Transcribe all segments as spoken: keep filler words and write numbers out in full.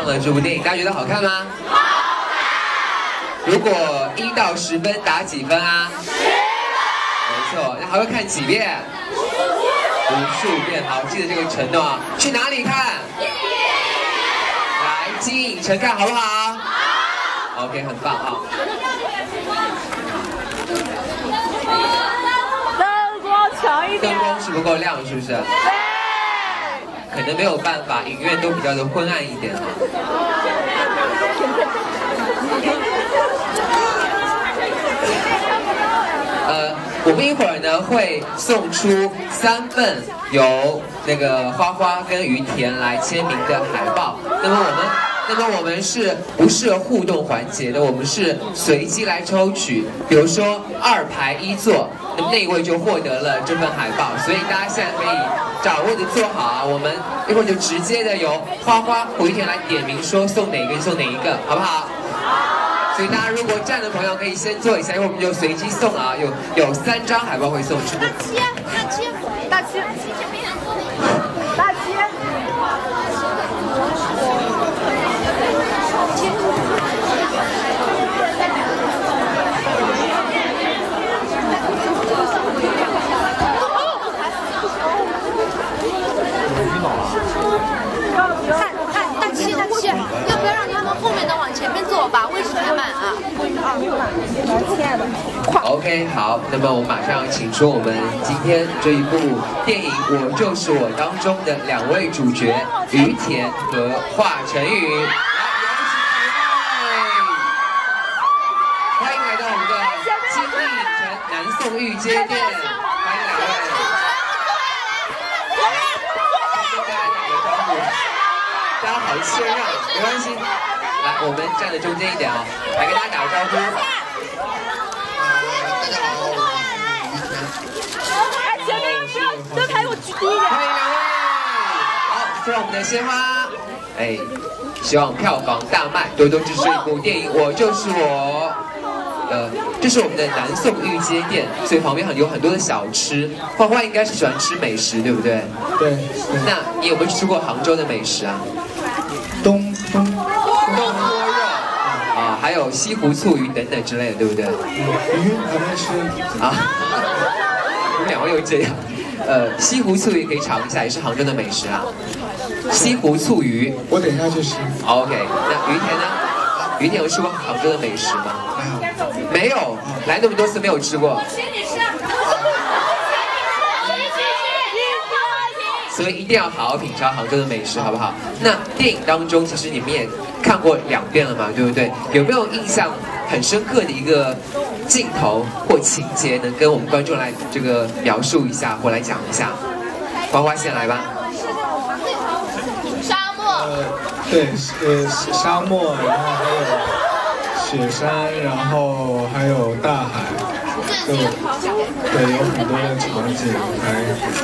上了这部电影，大家觉得好看吗？好看。如果一到十分打几分啊？十分。没错，那还会看几遍？无数遍。好，记得这个承诺啊。去哪里看？来金影城看好不好？好。OK， 很棒啊。 灯光强一点。 灯光是不够亮，是不是？对。可能没有办法，影院都比较的昏暗一点啊。呃，我们一会儿呢会送出三份由那个花花跟于田来签名的海报。那么我们，那么我们是不设互动环节的，我们是随机来抽取。比如说二排一座，那么那一位就获得了这份海报。所以大家现在可以掌握的做好啊，我们一会儿就直接的由花花和于田来点名说送哪个就送哪一个，好不好？所以大家如果站的朋友可以先坐一下，一会儿我们就随机送啊，有有三张海报会送出。 大七，大七，大七，大七。看看大七，大七，要不要让他们后面的往前面坐，把位置排满啊？亲爱的，快 OK， 好，那么我们马上请出我们今天这一部电影《我就是我》当中的两位主角于田和华晨宇，来，欢迎来到我们的金立城南宋御街店，欢迎两位。大家好谦让，没关系。来，我们站在中间一点啊，来跟大家打个招呼。 大家好，我是哎，前面不要灯牌给我举低一点。 欢迎两位。好，送上我们的鲜花。哎，希望票房大卖，多多支持这部电影《我就是我》。呃，这是我们的南宋御街店，所以旁边很有很多的小吃。花花应该是喜欢吃美食，对不对？ 对。 那你有没有吃过杭州的美食啊？ 东东东坡肉啊，还有西湖醋鱼等等之类的，对不对？ 鱼还没吃啊。你们两位又这样。呃，西湖醋鱼可以尝一下，也是杭州的美食啊。西湖醋鱼， 我等一下就吃。 OK， 那于田呢？于田有吃过杭州的美食吗？没有。没有，来那么多次没有吃过。所以一定要好好品尝杭州的美食，好不好？那电影当中，其实你们也看过两遍了嘛，对不对？有没有印象很深刻的一个镜头或情节，能跟我们观众来这个描述一下，或来讲一下？花花先来吧。 沙漠。 呃，对，呃，沙漠，然后还有雪山，然后还有大海，就对，有很多的场景，还。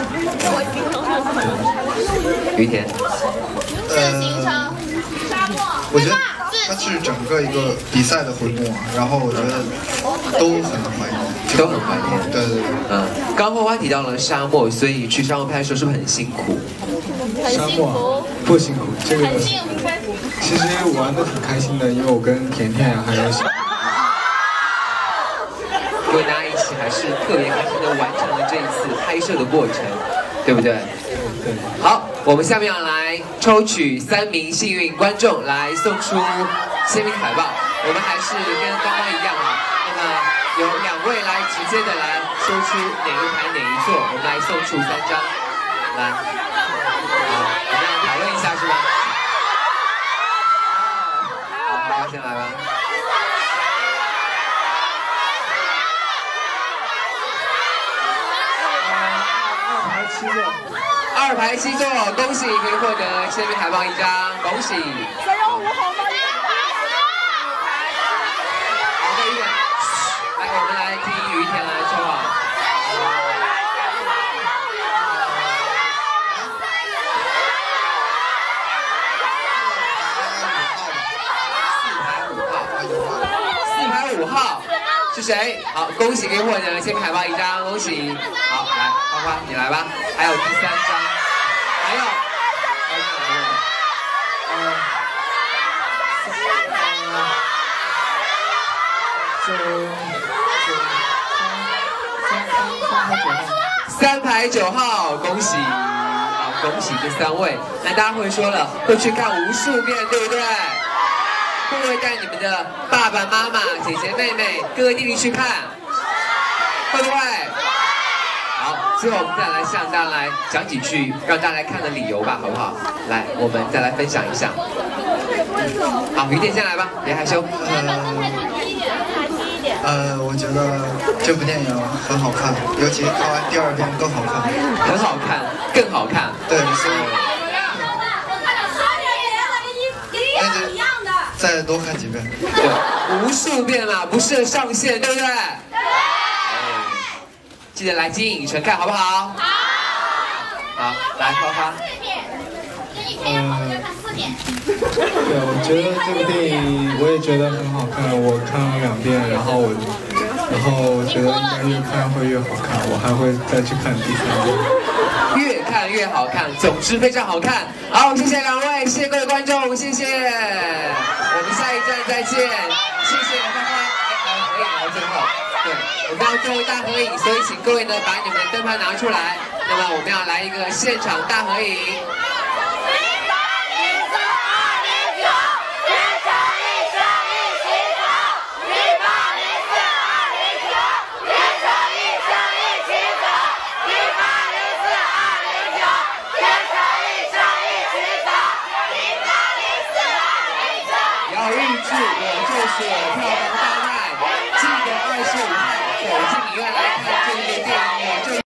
于田。 呃，我觉得它是整个一个比赛的回顾嘛，然后我觉得都很怀念， 都很怀念。 对对对。 嗯，刚花花提到了沙漠，所以去沙漠拍摄是不是很辛苦？ 沙漠不辛苦，这个其实玩的挺开心的，因为我跟甜甜还有小。 因为大家一起还是特别开心的完成了这一次拍摄的过程，对不对？ 对。 好，我们下面要来抽取三名幸运观众来送出签名海报。我们还是跟刚刚一样啊，那么有两位来直接的来说出哪一排哪一座，我们来送出三张。来，好，我们要讨论一下是吧？好，花花先来吧。二排七座，恭喜可以获得签名海报一张，恭喜！ 三幺五好吗？ 好的，一点。来，我们来听于田来抽啊。四排五号是谁？好，恭喜可以获得签名海报一张，恭喜！好，来，花花你来吧。还有第三张，还有，还有哪一位？呃， 三排九号，恭喜啊，恭喜这三位。那大家会说了，会去看无数遍，对不对？会不会带你们的爸爸妈妈、姐姐妹妹、哥哥弟弟去看？会不会？好，最后我们再来向大家来讲几句让大家来看的理由吧，好不好？来，我们再来分享一下。好，于店先来吧，别害羞。 呃，我觉得这部电影很好看，尤其看完第二遍更好看。 很好看，更好看。 对，所以那就再多看几遍。 对，无数遍嘛，不设上限，对不对？对。记得来金影城看，好不好？好。好，来花花。 嗯。对，我觉得这部电影我也觉得很好看，我看了两遍，然后我，然后我觉得应该越看会越好看，我还会再去看第三遍。 越看越好看，总之非常好看。好，谢谢两位，谢谢各位观众，谢谢。我们下一站再见，谢谢花花。哎，合影到最后，对，我们要最后大合影，所以请各位呢把你们的灯牌拿出来。那么我们要来一个现场大合影。要预祝我就是我票房大卖，记得二十五号走进影院来看这部电影。